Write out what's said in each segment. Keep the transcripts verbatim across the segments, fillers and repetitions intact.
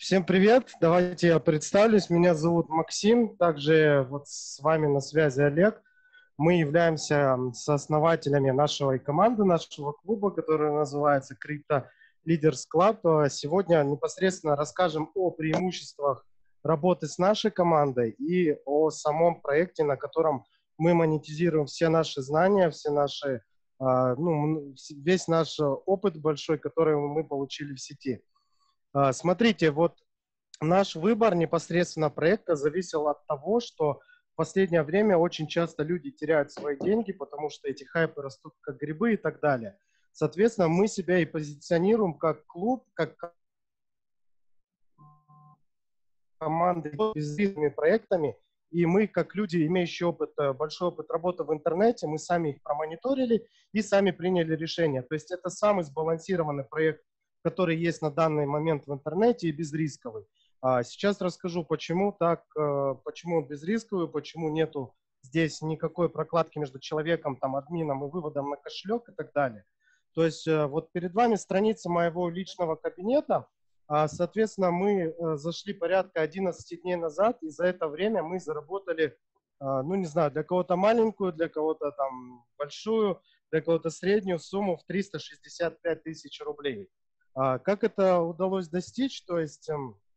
Всем привет! Давайте я представлюсь. Меня зовут Максим. Также вот с вами на связи Олег. Мы являемся сооснователями нашей команды, нашего клуба, который называется Crypto Leaders Club. Сегодня непосредственно расскажем о преимуществах работы с нашей командой и о самом проекте, на котором мы монетизируем все наши знания, все наши, ну, весь наш опыт большой, который мы получили в сети. Смотрите, вот наш выбор непосредственно проекта зависел от того, что в последнее время очень часто люди теряют свои деньги, потому что эти хайпы растут как грибы и так далее. Соответственно, мы себя и позиционируем как клуб, как команды с безрисковыми проектами. И мы, как люди, имеющие опыт, большой опыт работы в интернете, мы сами их промониторили и сами приняли решение. То есть это самый сбалансированный проект, который есть на данный момент в интернете и безрисковый. Сейчас расскажу, почему так, почему он безрисковый, почему нету здесь никакой прокладки между человеком, там, админом и выводом на кошелек и так далее. То есть вот перед вами страница моего личного кабинета. Соответственно, мы зашли порядка одиннадцати дней назад, и за это время мы заработали, ну не знаю, для кого-то маленькую, для кого-то там большую, для кого-то среднюю сумму в триста шестьдесят пять тысяч рублей. Как это удалось достичь? То есть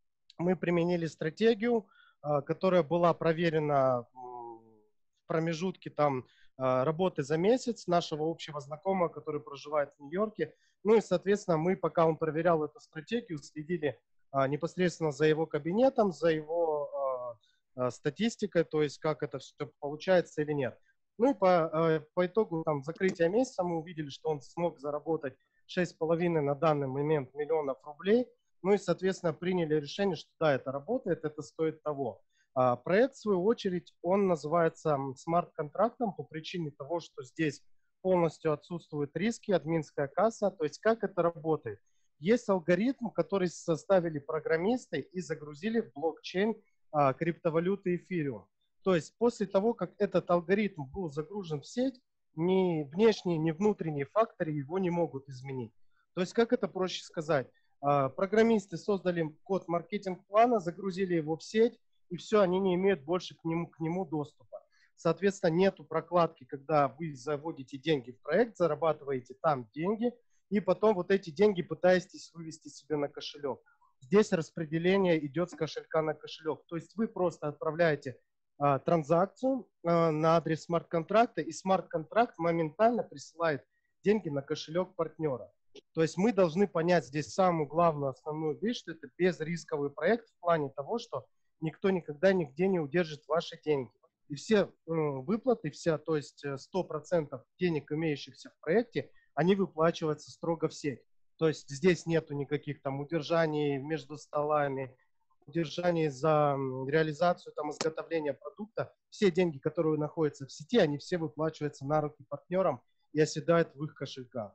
мы применили стратегию, которая была проверена в промежутке там работы за месяц нашего общего знакомого, который проживает в Нью-Йорке. Ну и, соответственно, мы, пока он проверял эту стратегию, следили непосредственно за его кабинетом, за его статистикой, то есть как это все получается или нет. Ну и по, по итогу там, закрытия месяца мы увидели, что он смог заработать шесть с половиной на данный момент миллионов рублей. Ну и, соответственно, приняли решение, что да, это работает, это стоит того. А проект, в свою очередь, он называется смарт-контрактом по причине того, что здесь полностью отсутствуют риски, админская касса. То есть как это работает? Есть алгоритм, который составили программисты и загрузили в блокчейн а, криптовалюты эфириум. То есть после того, как этот алгоритм был загружен в сеть, ни внешние, ни внутренние факторы его не могут изменить. То есть как это проще сказать? Программисты создали код маркетинг-плана, загрузили его в сеть, и все, они не имеют больше к нему, к нему доступа. Соответственно, нету прокладки, когда вы заводите деньги в проект, зарабатываете там деньги, и потом вот эти деньги пытаетесь вывести себе на кошелек. Здесь распределение идет с кошелька на кошелек. То есть вы просто отправляете а, транзакцию а, на адрес смарт-контракта, и смарт-контракт моментально присылает деньги на кошелек партнера. То есть мы должны понять здесь самую главную основную вещь, что это безрисковый проект в плане того, что никто никогда нигде не удержит ваши деньги. И все э, выплаты, вся, то есть сто процентов денег, имеющихся в проекте, они выплачиваются строго в сеть. То есть здесь нету никаких там удержаний между столами, удержаний за реализацию, там, изготовления продукта. Все деньги, которые находятся в сети, они все выплачиваются на руки партнерам и оседают в их кошельках.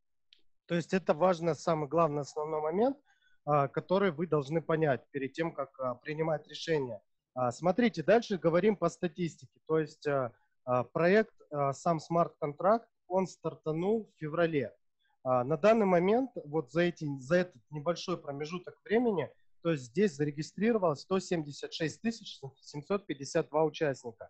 То есть это важный, самый главный, основной момент, который вы должны понять перед тем, как принимать решение. Смотрите, дальше говорим по статистике. То есть проект, сам смарт-контракт, он стартанул в феврале. На данный момент, вот за, эти, за этот небольшой промежуток времени, то есть здесь зарегистрировалось сто семьдесят шесть тысяч семьсот пятьдесят два участника.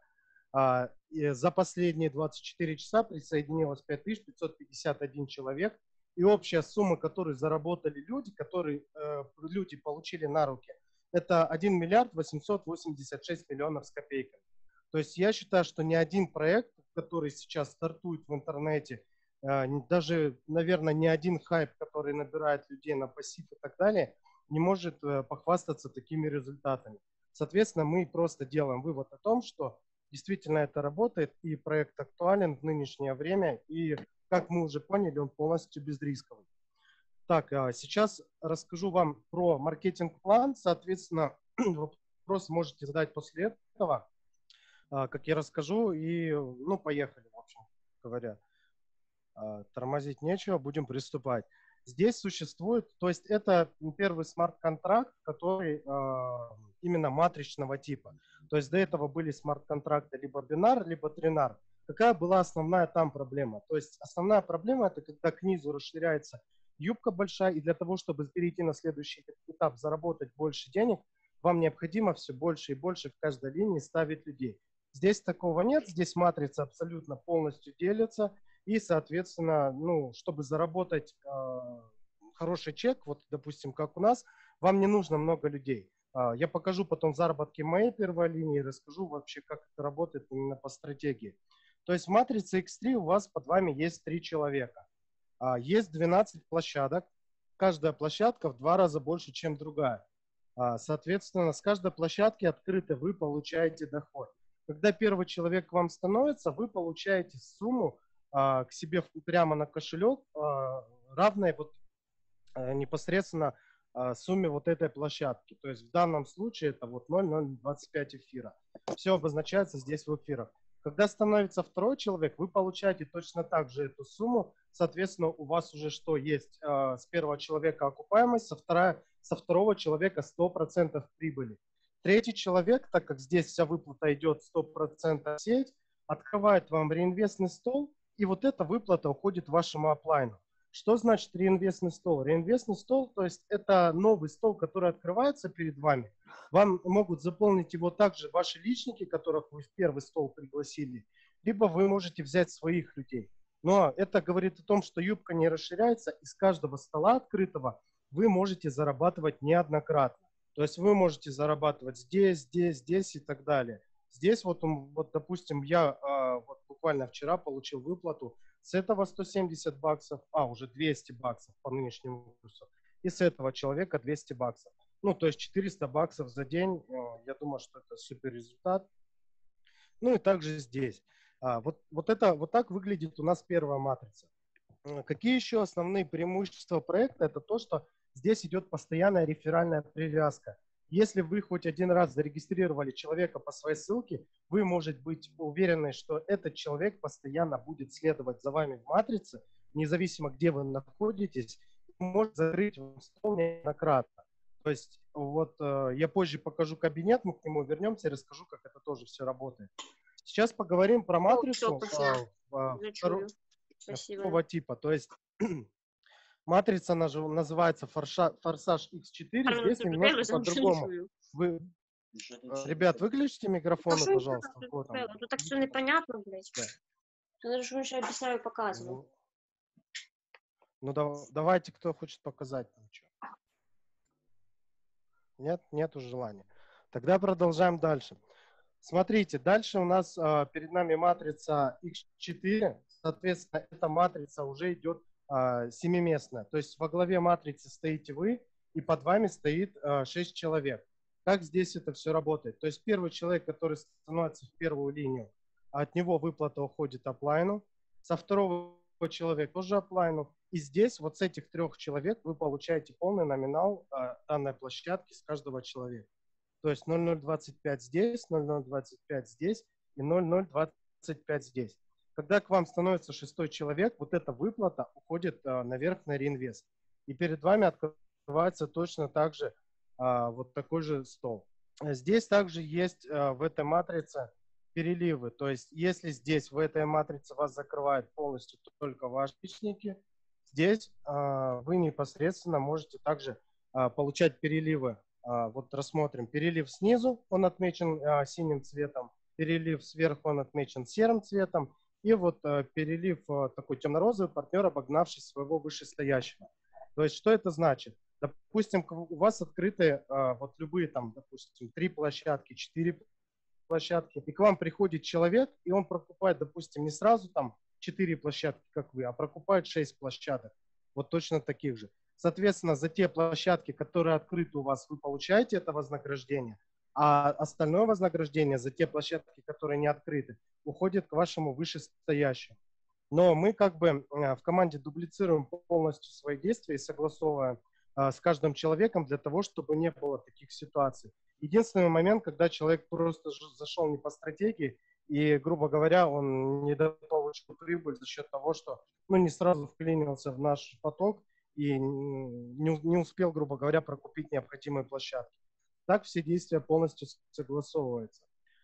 И за последние двадцать четыре часа присоединилось пять тысяч пятьсот пятьдесят один человек. И общая сумма, которую заработали люди, которые э, люди получили на руки, это один миллиард восемьсот восемьдесят шесть миллионов с копейками. То есть я считаю, что ни один проект, который сейчас стартует в интернете, э, даже, наверное, ни один хайп, который набирает людей на пассив и так далее, не может э, похвастаться такими результатами. Соответственно, мы просто делаем вывод о том, что действительно это работает, и проект актуален в нынешнее время, и как мы уже поняли, он полностью безрисковый. Так, сейчас расскажу вам про маркетинг-план. Соответственно, вопрос можете задать после этого, как я расскажу. И, ну, поехали, в общем говоря. Тормозить нечего, будем приступать. Здесь существует, то есть это первый смарт-контракт, который именно матричного типа. То есть до этого были смарт-контракты либо бинар, либо тринар. Какая была основная там проблема? То есть основная проблема — это когда к низу расширяется юбка большая, и для того, чтобы перейти на следующий этап, заработать больше денег, вам необходимо все больше и больше в каждой линии ставить людей. Здесь такого нет, здесь матрица абсолютно полностью делится, и, соответственно, ну, чтобы заработать э, хороший чек, вот, допустим, как у нас, вам не нужно много людей. Э, я покажу потом заработки моей первой линии, расскажу вообще, как это работает именно по стратегии. То есть в матрице икс три у вас под вами есть три человека. Э, есть двенадцать площадок, каждая площадка в два раза больше, чем другая. Э, соответственно, с каждой площадки открыто вы получаете доход. Когда первый человек к вам становится, вы получаете сумму а, к себе прямо на кошелек, а, равной вот, а, непосредственно а, сумме вот этой площадки. То есть в данном случае это вот ноль целых двадцать пять эфира. Все обозначается здесь в эфирах. Когда становится второй человек, вы получаете точно так же эту сумму. Соответственно, у вас уже что есть? А, с первого человека окупаемость, со, вторая, со второго человека сто процентов прибыли. Третий человек, так как здесь вся выплата идет сто процентов в сеть, открывает вам реинвестный стол, и вот эта выплата уходит вашему оплайну. Что значит реинвестный стол? Реинвестный стол, то есть это новый стол, который открывается перед вами. Вам могут заполнить его также ваши личники, которых вы в первый стол пригласили, либо вы можете взять своих людей. Но это говорит о том, что юбка не расширяется, и с каждого стола открытого вы можете зарабатывать неоднократно. То есть вы можете зарабатывать здесь, здесь, здесь и так далее. Здесь вот, вот допустим, я а, вот буквально вчера получил выплату с этого сто семьдесят баксов, а уже двести баксов по нынешнему курсу, и с этого человека двести баксов. Ну, то есть четыреста баксов за день, я думаю, что это супер результат. Ну и также здесь. А, вот, вот, это, вот так выглядит у нас первая матрица. Какие еще основные преимущества проекта? Это то, что здесь идет постоянная реферальная привязка. Если вы хоть один раз зарегистрировали человека по своей ссылке, вы можете быть уверены, что этот человек постоянно будет следовать за вами в матрице, независимо где вы находитесь, может закрыть вам стол неоднократно. То есть вот э, я позже покажу кабинет, мы к нему вернемся и расскажу, как это тоже все работает. Сейчас поговорим про матрицу э, э, второго, второго типа. То есть матрица называется Форсаж икс четыре, здесь немножко по-другому. Вы, ребят, выключите микрофоны, пожалуйста. Вот тут так все непонятно, блядь. Я даже еще объясняю, показываю. Ну, да, давайте, кто хочет показать. Нет, нету желания. Тогда продолжаем дальше. Смотрите, дальше у нас э, перед нами матрица икс четыре. Соответственно, эта матрица уже идет э, семиместная. То есть во главе матрицы стоите вы, и под вами стоит э, шесть человек. Как здесь это все работает? То есть первый человек, который становится в первую линию, от него выплата уходит оплайну. Со второго человека тоже оплайну. И здесь вот с этих трех человек вы получаете полный номинал э, данной площадки с каждого человека. То есть ноль целых двадцать пять здесь, ноль целых двадцать пять здесь и ноль целых двадцать пять здесь. Когда к вам становится шестой человек, вот эта выплата уходит а, наверх на реинвест. И перед вами открывается точно так же а, вот такой же стол. Здесь также есть а, в этой матрице переливы. То есть если здесь в этой матрице вас закрывают полностью только ваши личники, здесь а, вы непосредственно можете также а, получать переливы. Вот рассмотрим. Перелив снизу, он отмечен а, синим цветом. Перелив сверху, он отмечен серым цветом. И вот а, перелив а, такой темно-розовый, партнер, обогнавший своего вышестоящего. То есть что это значит? Допустим, у вас открыты а, вот любые там, допустим, три площадки, четыре площадки. И к вам приходит человек, и он прокупает, допустим, не сразу там четыре площадки, как вы, а прокупает шесть площадок. Вот точно таких же. Соответственно, за те площадки, которые открыты у вас, вы получаете это вознаграждение, а остальное вознаграждение за те площадки, которые не открыты, уходит к вашему вышестоящему. Но мы как бы в команде дублицируем полностью свои действия и согласовываем с каждым человеком для того, чтобы не было таких ситуаций. Единственный момент, когда человек просто зашел не по стратегии и, грубо говоря, он не получил прибыль за счет того, что ну, не сразу вклинился в наш поток и не, не успел, грубо говоря, прокупить необходимые площадки. Так все действия полностью согласовываются.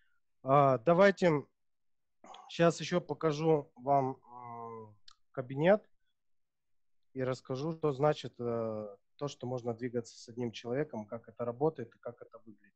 А, давайте сейчас еще покажу вам кабинет. и расскажу, что значит э, то, что можно двигаться с одним человеком, как это работает и как это выглядит.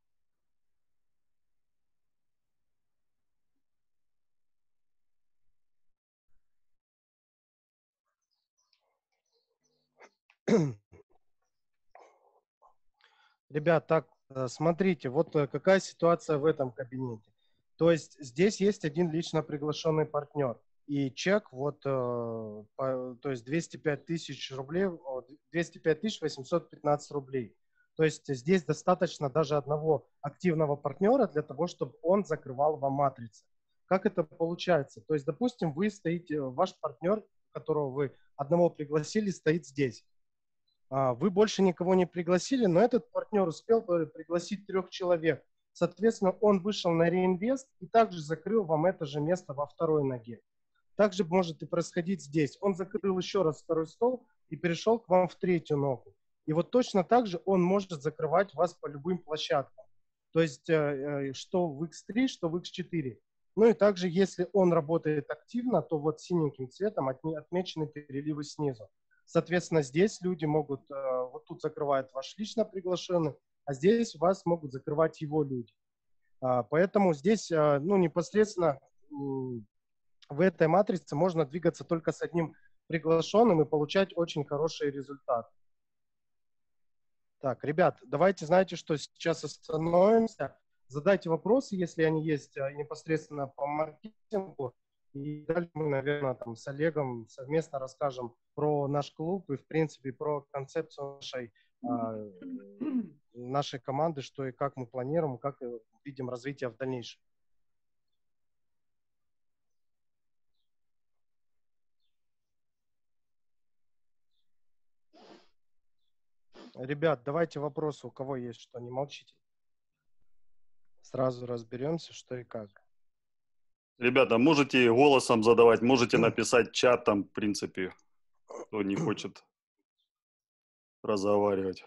Ребят, так, э, смотрите, вот э, какая ситуация в этом кабинете. То есть здесь есть один лично приглашенный партнер. И чек, вот, э, по- то есть двести пять тысяч рублей, о, двести пять тысяч восемьсот пятнадцать рублей. То есть здесь достаточно даже одного активного партнера для того, чтобы он закрывал вам матрицы. Как это получается? То есть, допустим, вы стоите, ваш партнер, которого вы одного пригласили, стоит здесь. А, Вы больше никого не пригласили, но этот партнер успел пригласить трех человек. Соответственно, он вышел на реинвест и также закрыл вам это же место во второй ноге. Также может и происходить здесь. Он закрыл еще раз второй стол и перешел к вам в третью ногу. И вот точно так же он может закрывать вас по любым площадкам. То есть, э, э, что в икс три, что в икс четыре. Ну и также, если он работает активно, то вот синеньким цветом отмечены переливы снизу. Соответственно, здесь люди могут, э, вот тут закрывает ваш лично приглашенный, а здесь вас могут закрывать его люди. А, Поэтому здесь, э, ну, непосредственно в этой матрице можно двигаться только с одним приглашенным и получать очень хороший результат. Так, ребят, давайте, знаете, что сейчас остановимся. Задайте вопросы, если они есть непосредственно по маркетингу. И дальше мы, наверное, там с Олегом совместно расскажем про наш клуб и, в принципе, про концепцию нашей, нашей команды, что и как мы планируем, как видим развитие в дальнейшем. Ребят, давайте вопросы, у кого есть, что не молчите. Сразу разберемся, что и как. Ребята, можете голосом задавать, можете написать чатом, в принципе, кто не хочет разговаривать.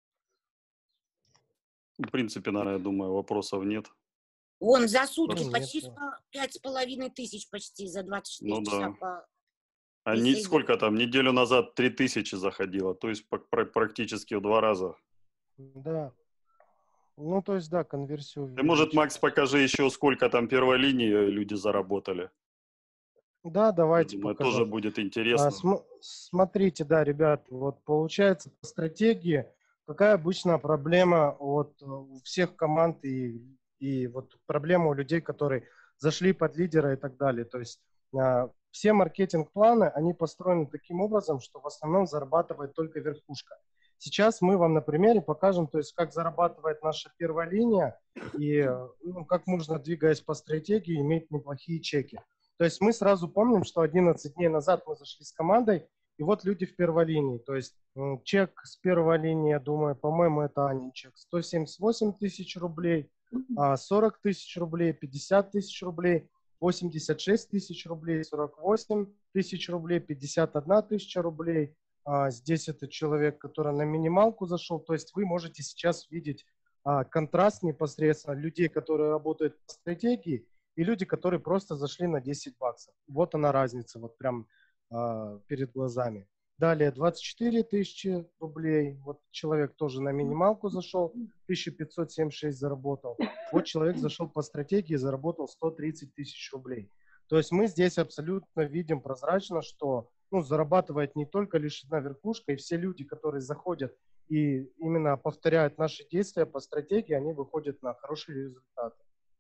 В принципе, наверное, я думаю, вопросов нет. Он за сутки Нет, почти да. пять с половиной тысяч, почти за двадцать четыре Ну часа да. по... А не, сколько там, неделю назад три тысячи заходило, то есть практически в два раза. Да. Ну, то есть, да, конверсию. Ты, может, Макс, покажи еще, сколько там первой линии люди заработали. Да, давайте Я думаю, покажу. тоже будет А, интересно. см- смотрите, да, ребят, вот получается по стратегии, какая обычно проблема вот у всех команд и, и вот проблема у людей, которые зашли под лидера и так далее. То есть а, все маркетинг-планы, они построены таким образом, что в основном зарабатывает только верхушка. Сейчас мы вам на примере покажем, то есть как зарабатывает наша первая линия и ну, как можно, двигаясь по стратегии, иметь неплохие чеки. То есть мы сразу помним, что одиннадцать дней назад мы зашли с командой, и вот люди в первой линии. То есть чек с первой линии, я думаю, по-моему, это Анин чек, сто семьдесят восемь тысяч рублей, сорок тысяч рублей, пятьдесят тысяч рублей, восемьдесят шесть тысяч рублей, сорок восемь тысяч рублей, пятьдесят одна тысяча рублей. А здесь это человек, который на минималку зашел. То есть вы можете сейчас видеть а, контраст непосредственно людей, которые работают по стратегии, и люди, которые просто зашли на десять баксов. Вот она разница, вот прям э, перед глазами. Далее двадцать четыре тысячи рублей. Вот человек тоже на минималку зашел, тысяча пятьсот семьдесят шесть заработал. Вот человек зашел по стратегии, заработал сто тридцать тысяч рублей. То есть мы здесь абсолютно видим прозрачно, что ну, зарабатывает не только лишь одна верхушка, и все люди, которые заходят и именно повторяют наши действия по стратегии, они выходят на хорошие результаты.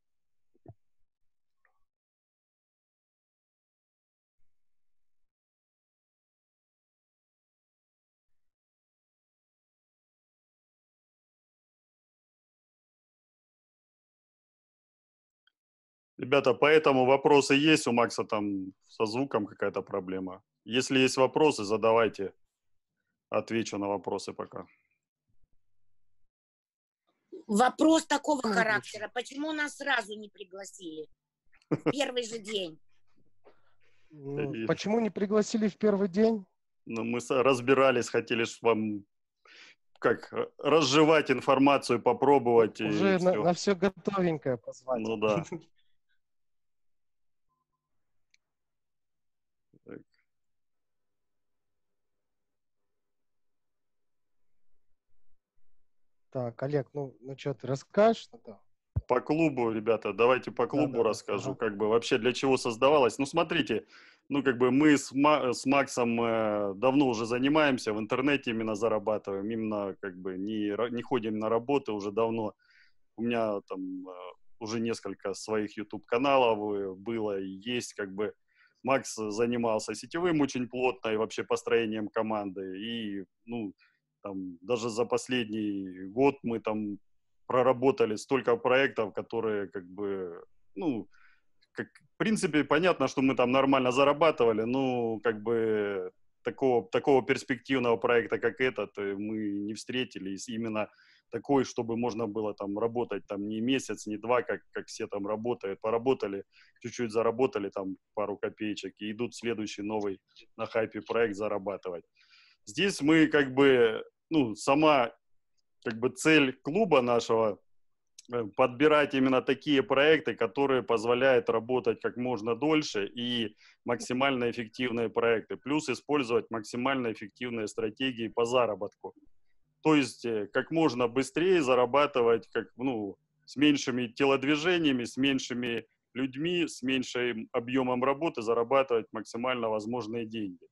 Ребята, поэтому вопросы есть, у Макса там со звуком какая-то проблема. Если есть вопросы, задавайте. Отвечу на вопросы пока. Вопрос такого характера. Почему нас сразу не пригласили? В первый же день. Почему не пригласили в первый день? Ну, мы разбирались, хотели вам как разжевать информацию, попробовать. Уже и на, все. на все готовенькое позвать. Ну да. Так. Так, Олег, ну, ну что, ты расскажешь? Да. По клубу, ребята, давайте по клубу Да, да, расскажу, ага. как бы вообще для чего создавалось. Ну, смотрите, ну, как бы мы с, Ма- с Максом э, давно уже занимаемся, в интернете именно зарабатываем, именно как бы не, ра- не ходим на работу уже давно. У меня там э, уже несколько своих YouTube-каналов э, было и есть, как бы Макс занимался сетевым очень плотно и вообще построением команды. И, ну, там, даже за последний год мы там проработали столько проектов, которые, как бы, ну, как, в принципе, понятно, что мы там нормально зарабатывали, но, как бы, такого, такого перспективного проекта, как этот, э, мы не встретили. И именно такой, чтобы можно было там работать там не месяц, не два, как, как все там работают. Поработали, чуть-чуть заработали там пару копеечек и идут в следующий новый на хайпе проект зарабатывать. Здесь мы как бы, ну, сама как бы цель клуба нашего э, подбирать именно такие проекты, которые позволяют работать как можно дольше и максимально эффективные проекты. Плюс использовать максимально эффективные стратегии по заработку. То есть э, как можно быстрее зарабатывать, как, ну, с меньшими телодвижениями, с меньшими людьми, с меньшим объемом работы зарабатывать максимально возможные деньги.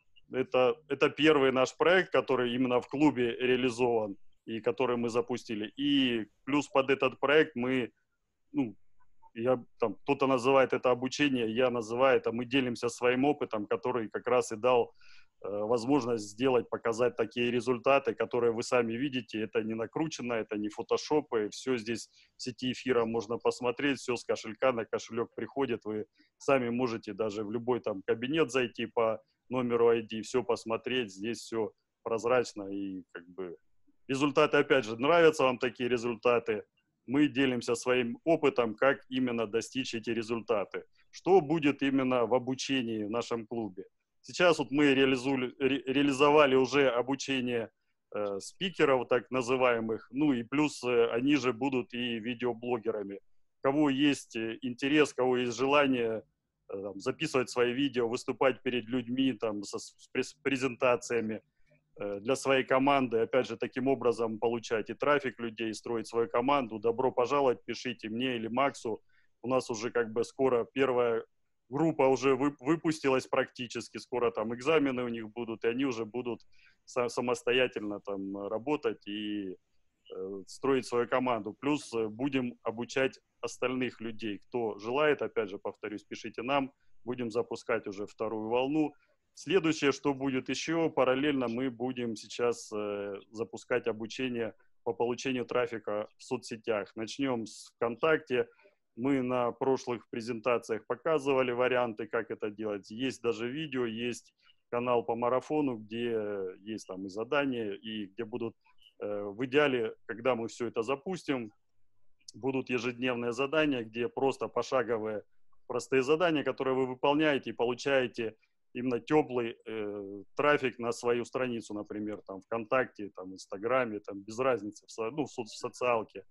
Это, это первый наш проект, который именно в клубе реализован и который мы запустили. И плюс под этот проект мы, ну, я, там, кто-то называет это обучение, я называю это, мы делимся своим опытом, который как раз и дал э, возможность сделать, показать такие результаты, которые вы сами видите. Это не накручено, это не фотошопы, все здесь в сети эфира можно посмотреть, все с кошелька на кошелек приходит, вы сами можете даже в любой там кабинет зайти по номеру ай ди, все посмотреть, здесь все прозрачно и как бы результаты, опять же, нравятся вам такие результаты, мы делимся своим опытом, как именно достичь эти результаты. Что будет именно в обучении в нашем клубе? Сейчас вот мы реализули, ре, реализовали уже обучение э, спикеров, так называемых, ну и плюс э, они же будут и видеоблогерами. У кого есть интерес, у кого есть желание э, там, записывать свои видео, выступать перед людьми там, со, с презентациями, для своей команды, опять же, таким образом получать и трафик людей, строить свою команду. Добро пожаловать, пишите мне или Максу. У нас уже как бы скоро первая группа уже выпустилась практически, скоро там экзамены у них будут, и они уже будут самостоятельно там работать и э, строить свою команду. Плюс будем обучать остальных людей, кто желает, опять же, повторюсь, пишите нам, будем запускать уже вторую волну. Следующее, что будет еще, параллельно мы будем сейчас э, запускать обучение по получению трафика в соцсетях. Начнем с ВКонтакте. Мы на прошлых презентациях показывали варианты, как это делать. Есть даже видео, есть канал по марафону, где есть там и задания, и где будут э, в идеале, когда мы все это запустим, будут ежедневные задания, где просто пошаговые простые задания, которые вы выполняете и получаете именно теплый э, трафик на свою страницу, например, там ВКонтакте, там Инстаграме, там без разницы, в, со, ну, в, со, в социалке.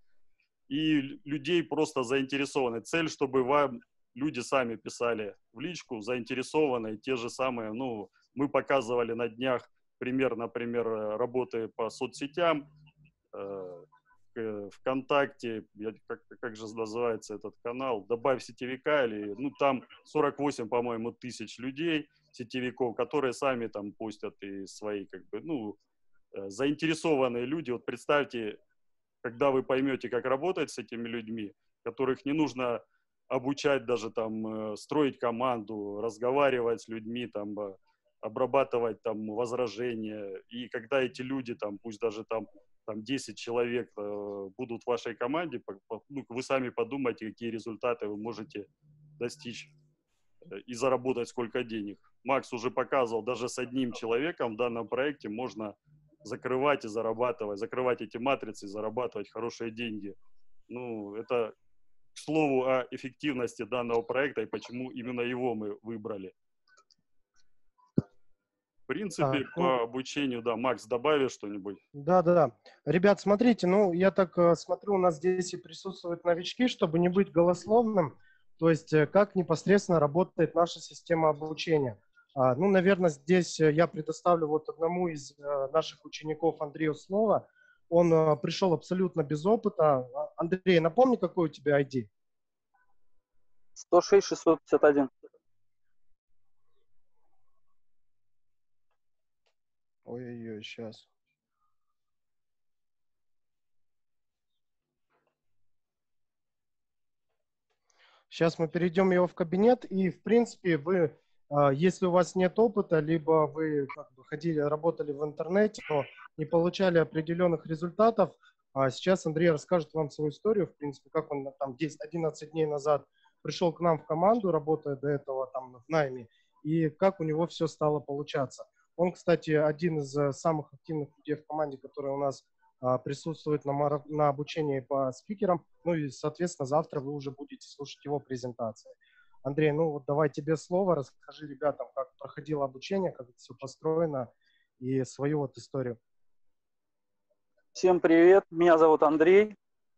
И людей просто заинтересованы. Цель, чтобы вам люди сами писали в личку, заинтересованные, те же самые, ну, мы показывали на днях пример, например, работы по соцсетям, э, ВКонтакте, я, как, как же называется этот канал, добавь сетевика, или, ну, там сорок восемь, по-моему, тысяч людей, сетевиков, которые сами там постят и свои, как бы, ну, заинтересованные люди. Вот представьте, когда вы поймете, как работать с этими людьми, которых не нужно обучать даже там, строить команду, разговаривать с людьми, там, обрабатывать там возражения. И когда эти люди, там, пусть даже там, там десять человек э, будут в вашей команде, по, по, ну, вы сами подумайте, какие результаты вы можете достичь и заработать сколько денег. Макс уже показывал, даже с одним человеком в данном проекте можно закрывать и зарабатывать, закрывать эти матрицы и зарабатывать хорошие деньги. Ну, это к слову о эффективности данного проекта и почему именно его мы выбрали. В принципе, Так, по ну, обучению, да, Макс, добавишь что-нибудь? да, да, да. Ребят, смотрите, ну, я так э, смотрю, у нас здесь и присутствуют новички, чтобы не быть голословным, то есть э, как непосредственно работает наша система обучения. А, ну, наверное, здесь я предоставлю вот одному из э, наших учеников, Андрею, слово. Он э, пришел абсолютно без опыта. Андрей, напомни, какой у тебя ай ди? сто шесть шестьсот пятьдесят один. Ой-ой-ой, сейчас. Сейчас мы перейдем его в кабинет, и, в принципе, вы, а, если у вас нет опыта, либо вы как бы ходили, работали в интернете, но не получали определенных результатов, а сейчас Андрей расскажет вам свою историю, в принципе, как он там десять-одиннадцать дней назад пришел к нам в команду, работая до этого там в найме, и как у него все стало получаться. Он, кстати, один из самых активных людей в команде, который у нас а, присутствует на, мара- на обучении по спикерам. Ну и, соответственно, завтра вы уже будете слушать его презентации. Андрей, ну вот давай тебе слово, расскажи ребятам, как проходило обучение, как это все построено и свою вот историю. Всем привет, меня зовут Андрей,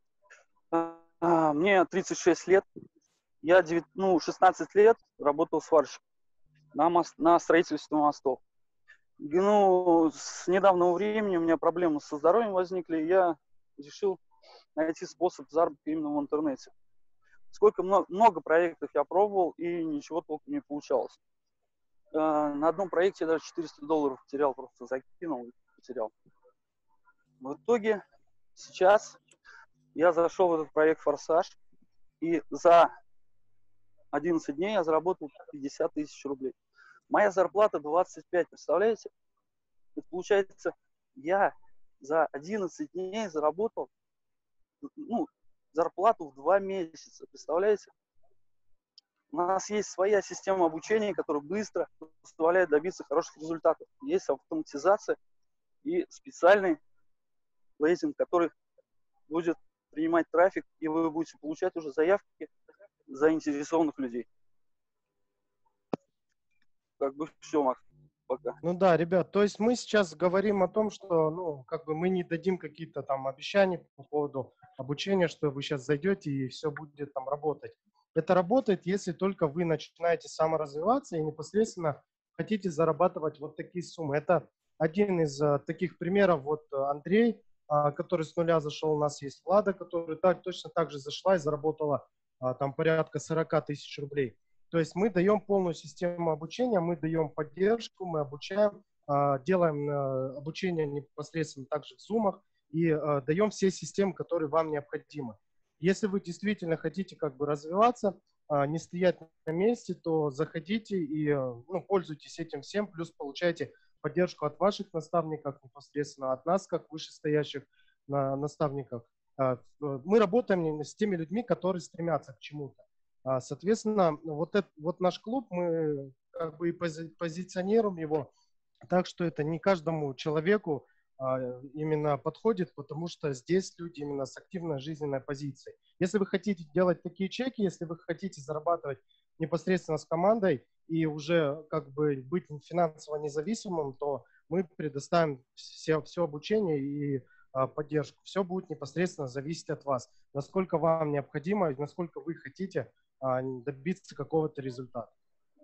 мне тридцать шесть лет, я девять, ну, шестнадцать лет работал сварщиком на, мост, на строительстве мостов. Ну, с недавнего времени у меня проблемы со здоровьем возникли, и я решил найти способ заработка именно в интернете. Сколько много, много проектов я пробовал, и ничего толком не получалось. На одном проекте я даже четыреста долларов потерял, просто закинул и потерял. В итоге сейчас я зашел в этот проект «Форсаж», и за одиннадцать дней я заработал пятьдесят тысяч рублей. Моя зарплата двадцать пять, представляете? Это получается, я за одиннадцать дней заработал, ну, зарплату в два месяца, представляете? У нас есть своя система обучения, которая быстро позволяет добиться хороших результатов. Есть автоматизация и специальный лендинг, который будет принимать трафик, и вы будете получать уже заявки заинтересованных людей. Как бы все, Макс, пока. Ну да, ребят, то есть мы сейчас говорим о том, что, ну, как бы мы не дадим какие-то там обещания по поводу обучения, что вы сейчас зайдете и все будет там работать. Это работает, если только вы начинаете саморазвиваться и непосредственно хотите зарабатывать вот такие суммы. Это один из а, таких примеров. Вот Андрей, а, который с нуля зашел, у нас есть Влада, которая так, точно так же зашла и заработала а, там порядка сорок тысяч рублей. То есть мы даем полную систему обучения, мы даем поддержку, мы обучаем, а, делаем а, обучение непосредственно также в Zoom и а, даем все системы, которые вам необходимы. Если вы действительно хотите как бы развиваться, не стоять на месте, то заходите и ну, пользуйтесь этим всем, плюс получайте поддержку от ваших наставников, непосредственно от нас, как вышестоящих наставников. Мы работаем с теми людьми, которые стремятся к чему-то. Соответственно, вот, это, вот наш клуб, мы как бы и пози позиционируем его так, что это не каждому человеку именно подходит, потому что здесь люди именно с активной жизненной позицией. Если вы хотите делать такие чеки, если вы хотите зарабатывать непосредственно с командой и уже как бы быть финансово независимым, то мы предоставим все, все обучение и а, поддержку. Все будет непосредственно зависеть от вас, насколько вам необходимо и насколько вы хотите а, добиться какого-то результата.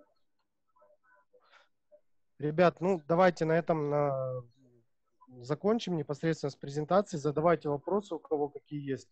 Ребят, ну давайте на этом на... закончим непосредственно с презентацией. Задавайте вопросы, у кого какие есть.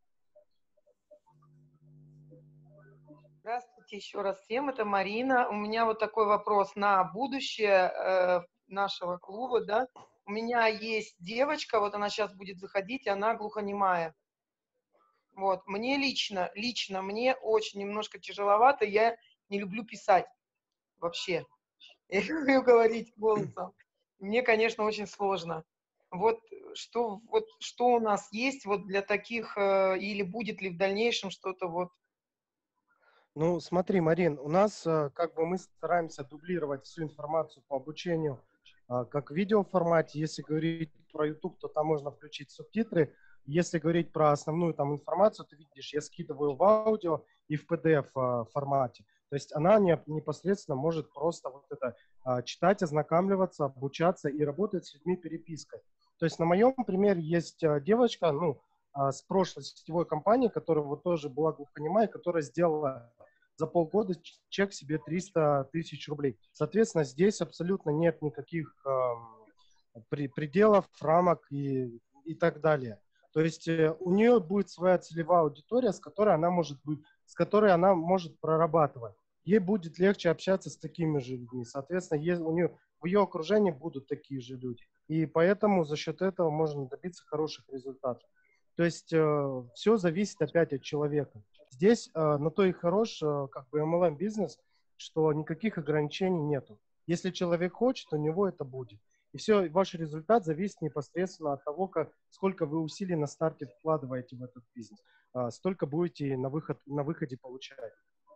Здравствуйте еще раз всем, это Марина. У меня вот такой вопрос на будущее э, нашего клуба, да. У меня есть девочка, вот она сейчас будет заходить, она глухонемая. Вот, мне лично, лично мне очень немножко тяжеловато, я не люблю писать вообще. Я люблю говорить голосом. Мне, конечно, очень сложно. Вот что, вот что у нас есть вот для таких, э, или будет ли в дальнейшем что-то вот. Ну, смотри, Марин, у нас как бы мы стараемся дублировать всю информацию по обучению как в видеоформате. Если говорить про YouTube, то там можно включить субтитры. Если говорить про основную там информацию, ты видишь, я скидываю в аудио и в пи ди эф формате. То есть она не, непосредственно может просто вот это читать, ознакомливаться, обучаться и работать с людьми перепиской. То есть на моем примере есть девочка, ну, с прошлой сетевой компании, которая вот тоже была глухонемая, которая сделала за полгода чек себе триста тысяч рублей. Соответственно, здесь абсолютно нет никаких э, при, пределов, рамок, и и так далее. То есть э, у нее будет своя целевая аудитория, с которой она может быть, с которой она может прорабатывать. Ей будет легче общаться с такими же людьми. Соответственно, е- у нее, в ее окружении будут такие же люди. И поэтому за счет этого можно добиться хороших результатов. То есть э, все зависит опять от человека. Здесь э, на то и хорош э, как бы эм эл эм-бизнес, что никаких ограничений нету. Если человек хочет, у него это будет. И все, ваш результат зависит непосредственно от того, как, сколько вы усилий на старте вкладываете в этот бизнес. А, столько будете на, выход, на выходе получать.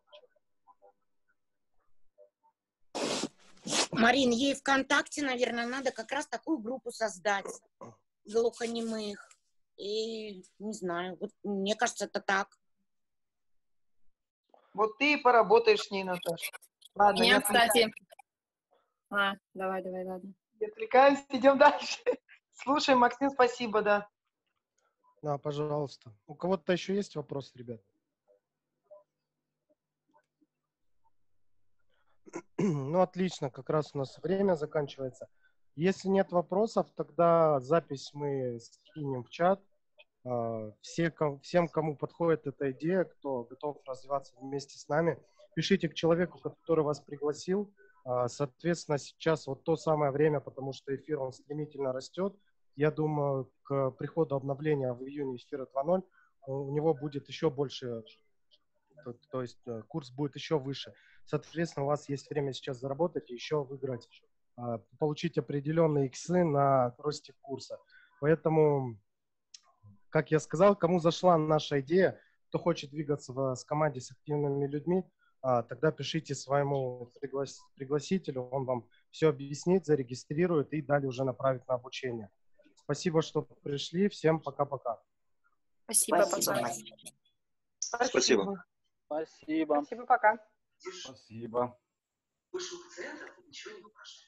Марин, ей ВКонтакте, наверное, надо как раз такую группу создать глухонемых. И не знаю, вот мне кажется, это так. Вот ты и поработаешь с ней, Наташа. Ладно, Меня, не кстати... А, давай, давай, ладно. Не отвлекаемся, идем дальше. Слушай, Максим, спасибо, да. Да, пожалуйста. У кого-то еще есть вопросы, ребят? Ну, отлично, как раз у нас время заканчивается. Если нет вопросов, тогда запись мы скинем в чат. А, Все, ком- всем, кому подходит эта идея, кто готов развиваться вместе с нами, пишите к человеку, который вас пригласил. А, Соответственно, сейчас вот то самое время, потому что эфир, он стремительно растет. Я думаю, к приходу обновления в июне эфира два ноль у него будет еще больше, то, то есть э, курс будет еще выше. Соответственно, у вас есть время сейчас заработать и еще выиграть, а, получить определенные иксы на росте курса. Поэтому, как я сказал, кому зашла наша идея, кто хочет двигаться в, с команде с активными людьми, а, тогда пишите своему приглас, пригласителю, он вам все объяснит, зарегистрирует и далее уже направит на обучение. Спасибо, что пришли. Всем пока-пока. Спасибо, Спасибо. пока. Спасибо. Спасибо. Спасибо, пока. Спасибо. Вышел пациент, ничего не упрашивает.